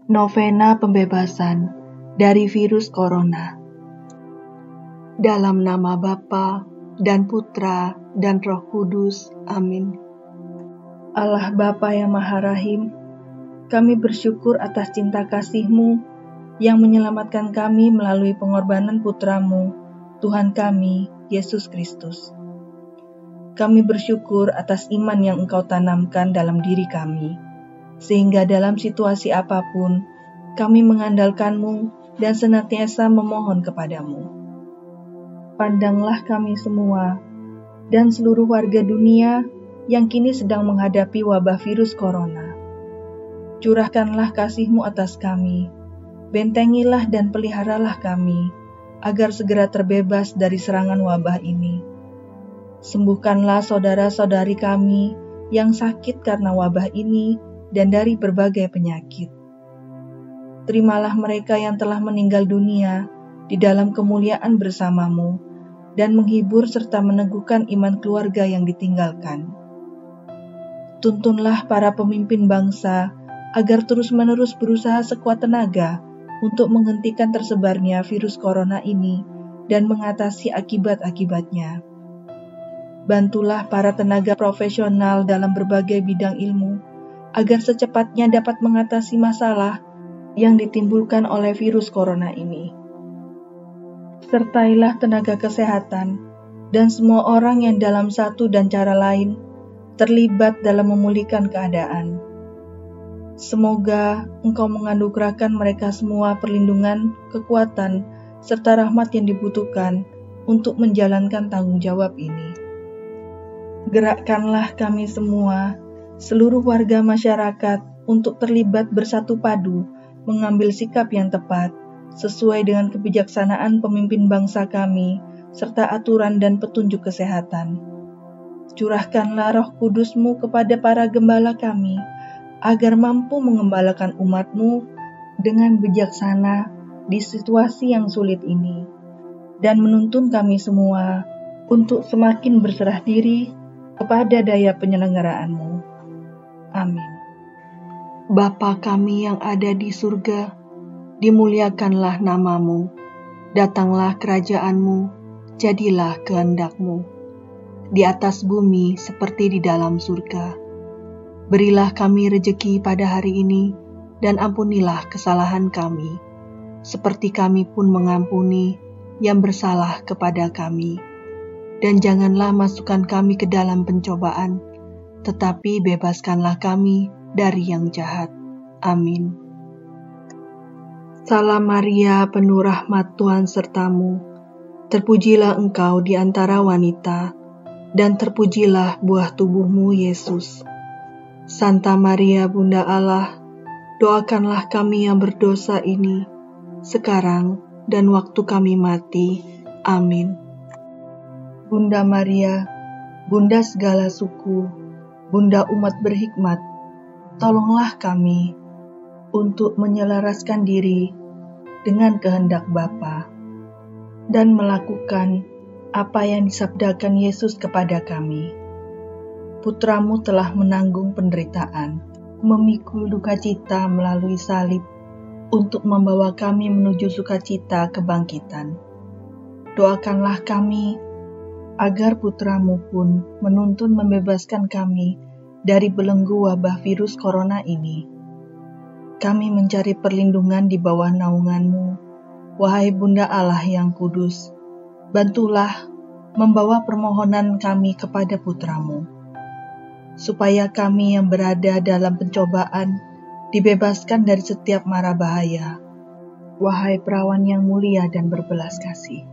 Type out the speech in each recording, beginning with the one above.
Novena pembebasan dari virus corona. Dalam nama Bapa dan Putra dan Roh Kudus. Amin. Allah Bapa yang Maha Rahim, kami bersyukur atas cinta kasih-Mu yang menyelamatkan kami melalui pengorbanan Putra-Mu, Tuhan kami, Yesus Kristus. Kami bersyukur atas iman yang Engkau tanamkan dalam diri kami, sehingga dalam situasi apapun, kami mengandalkan-Mu dan senantiasa memohon kepada-Mu. Pandanglah kami semua dan seluruh warga dunia yang kini sedang menghadapi wabah virus corona. Curahkanlah kasih-Mu atas kami, bentengilah dan peliharalah kami, agar segera terbebas dari serangan wabah ini. Sembuhkanlah saudara-saudari kami yang sakit karena wabah ini dan dari berbagai penyakit. Terimalah mereka yang telah meninggal dunia di dalam kemuliaan bersama-Mu dan menghibur serta meneguhkan iman keluarga yang ditinggalkan. Tuntunlah para pemimpin bangsa agar terus-menerus berusaha sekuat tenaga untuk menghentikan tersebarnya virus corona ini dan mengatasi akibat-akibatnya. Bantulah para tenaga profesional dalam berbagai bidang ilmu agar secepatnya dapat mengatasi masalah yang ditimbulkan oleh virus corona ini. Sertailah tenaga kesehatan dan semua orang yang dalam satu dan cara lain terlibat dalam memulihkan keadaan. Semoga Engkau menganugerahkan mereka semua perlindungan, kekuatan, serta rahmat yang dibutuhkan untuk menjalankan tanggung jawab ini. Gerakkanlah kami semua, seluruh warga masyarakat untuk terlibat bersatu padu, mengambil sikap yang tepat, sesuai dengan kebijaksanaan pemimpin bangsa kami, serta aturan dan petunjuk kesehatan. Curahkanlah Roh Kudus-Mu kepada para gembala kami, agar mampu mengembalakan umat-Mu dengan bijaksana di situasi yang sulit ini, dan menuntun kami semua untuk semakin berserah diri kepada daya penyelenggaraan-Mu. Amin. Bapa kami yang ada di surga, dimuliakanlah nama-Mu, datanglah kerajaan-Mu, jadilah kehendak-Mu, di atas bumi seperti di dalam surga. Berilah kami rejeki pada hari ini, dan ampunilah kesalahan kami, seperti kami pun mengampuni yang bersalah kepada kami. Dan janganlah masukkan kami ke dalam pencobaan, tetapi bebaskanlah kami dari yang jahat. Amin. Salam Maria, penuh rahmat, Tuhan sertamu. Terpujilah engkau di antara wanita, dan terpujilah buah tubuhmu, Yesus. Santa Maria, Bunda Allah, doakanlah kami yang berdosa ini, sekarang dan waktu kami mati. Amin. Bunda Maria, Bunda segala suku, Bunda umat berhikmat, tolonglah kami untuk menyelaraskan diri dengan kehendak Bapa dan melakukan apa yang disabdakan Yesus kepada kami. Putra-Mu telah menanggung penderitaan, memikul duka cita melalui salib untuk membawa kami menuju sukacita kebangkitan. Doakanlah kami agar Putra-Mu pun menuntun membebaskan kami dari belenggu wabah virus corona ini. Kami mencari perlindungan di bawah naungan-Mu, wahai Bunda Allah yang kudus. Bantulah membawa permohonan kami kepada Putra-Mu, supaya kami yang berada dalam pencobaan dibebaskan dari setiap mara bahaya. Wahai Perawan yang mulia dan berbelas kasih.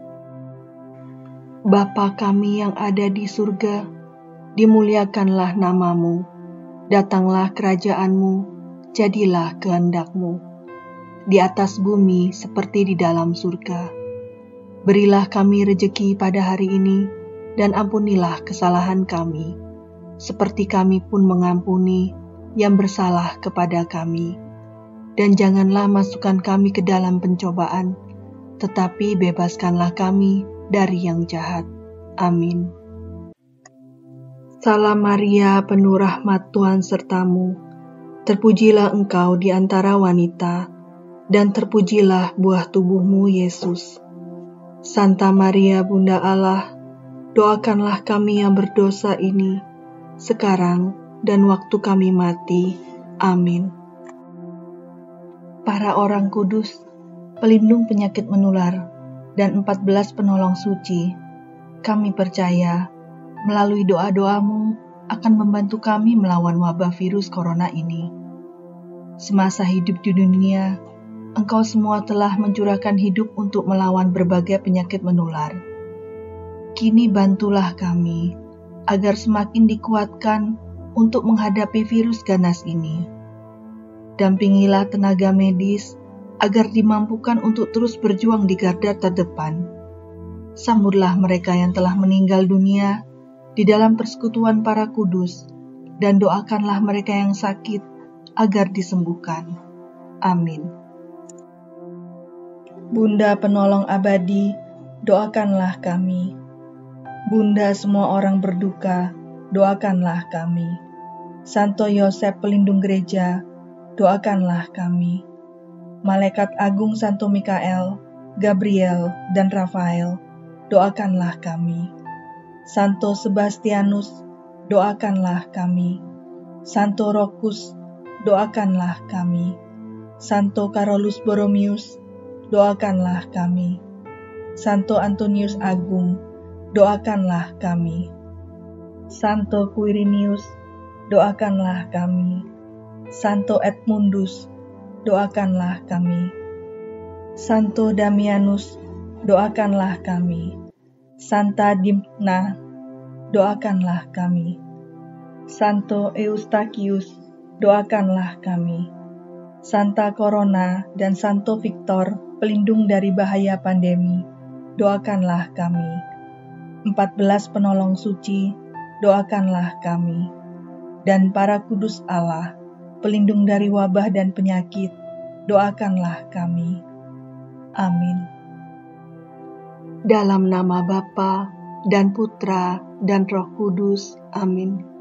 Bapa kami yang ada di surga, dimuliakanlah nama-Mu, datanglah kerajaan-Mu, jadilah kehendak-Mu, di atas bumi seperti di dalam surga. Berilah kami rejeki pada hari ini, dan ampunilah kesalahan kami, seperti kami pun mengampuni yang bersalah kepada kami. Dan janganlah masukkan kami ke dalam pencobaan, tetapi bebaskanlah kami dari yang jahat. Amin. Salam Maria, penuh rahmat, Tuhan sertamu. Terpujilah Engkau di antara wanita, dan terpujilah buah tubuhmu, Yesus. Santa Maria, Bunda Allah, doakanlah kami yang berdosa ini, sekarang dan waktu kami mati. Amin. Para orang kudus, pelindung penyakit menular, dan 14 penolong suci, kami percaya melalui doa-doamu akan membantu kami melawan wabah virus corona ini. Semasa hidup di dunia, Engkau semua telah mencurahkan hidup untuk melawan berbagai penyakit menular. Kini bantulah kami, agar semakin dikuatkan untuk menghadapi virus ganas ini. Dampingilah tenaga medis, agar dimampukan untuk terus berjuang di garda terdepan. Sambutlah mereka yang telah meninggal dunia di dalam persekutuan para kudus, dan doakanlah mereka yang sakit agar disembuhkan. Amin. Bunda penolong abadi, doakanlah kami. Bunda semua orang berduka, doakanlah kami. Santo Yosef pelindung gereja, doakanlah kami. Malaikat agung Santo Mikael, Gabriel, dan Rafael, doakanlah kami. Santo Sebastianus, doakanlah kami. Santo Rokus, doakanlah kami. Santo Carolus Borromeus, doakanlah kami. Santo Antonius Agung, doakanlah kami. Santo Quirinius, doakanlah kami. Santo Edmundus, doakanlah kami. Santo Damianus, doakanlah kami. Santa Dimna, doakanlah kami. Santo Eustachius, doakanlah kami. Santa Corona dan Santo Victor, pelindung dari bahaya pandemi, doakanlah kami. 14 penolong suci, doakanlah kami. Dan para kudus Allah, pelindung dari wabah dan penyakit, doakanlah kami. Amin. Dalam nama Bapa dan Putra dan Roh Kudus. Amin.